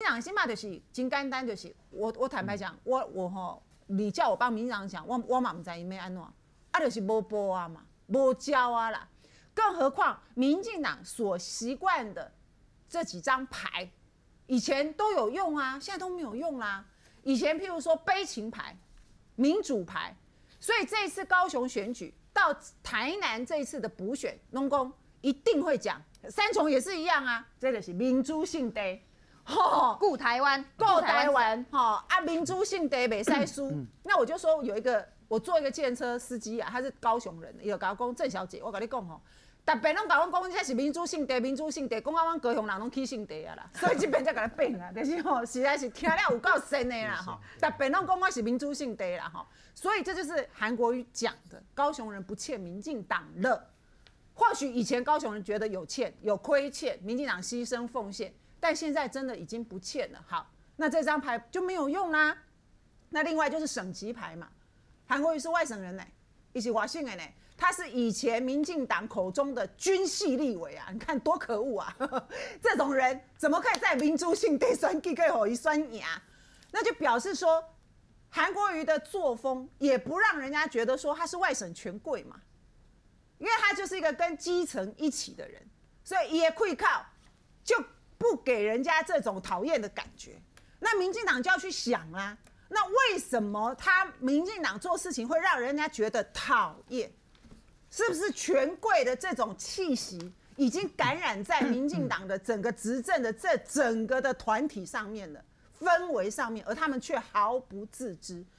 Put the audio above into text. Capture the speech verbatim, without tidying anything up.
党起码就是真简单，就是我我坦白讲，我我吼，你叫我帮民进党讲，我我嘛唔知因要安怎，啊就是无播啊嘛，无教啊啦。更何况民进党所习惯的这几张牌，以前都有用啊，现在都没有用啦。以前譬如说悲情牌、民主牌，所以这一次高雄选举到台南这一次的补选，农工一定会讲，三重也是一样啊，这个是民主性地。 吼，顾台湾， 顾台湾，吼啊，民主性地袂使输。那我就说有一个，我做一个计程车司机啊，他是高雄人，伊就甲我讲，郑小姐，我甲你讲吼，逐边拢甲我讲，这是民主性地，民主性地，讲啊，阮高雄人拢起性地啊啦，所以这边才甲你变啊，但是吼，实在是听了有够深的啦吼，逐边拢讲我是民主性地啦吼，所以这就是韩国瑜讲的，高雄人不欠民进党了。或许以前高雄人觉得有欠、有亏欠，民进党牺牲奉献。但现在真的已经不欠了。好，那这张牌就没有用啦。那另外就是省级牌嘛，韩国瑜是外省人呢、欸，一起华信的呢，他是以前民进党口中的军系立委啊，你看多可恶啊！这种人怎么可以在民主性地选举可以吼一酸牙？那就表示说，韩国瑜的作风也不让人家觉得说他是外省权贵嘛，因为他就是一个跟基层一起的人，所以也会靠就。不给人家这种讨厌的感觉，那民进党就要去想啦、啊。那为什么他民进党做事情会让人家觉得讨厌？是不是权贵的这种气息已经感染在民进党的整个执政的这整个的团体上面了，氛围上面，而他们却毫不自知？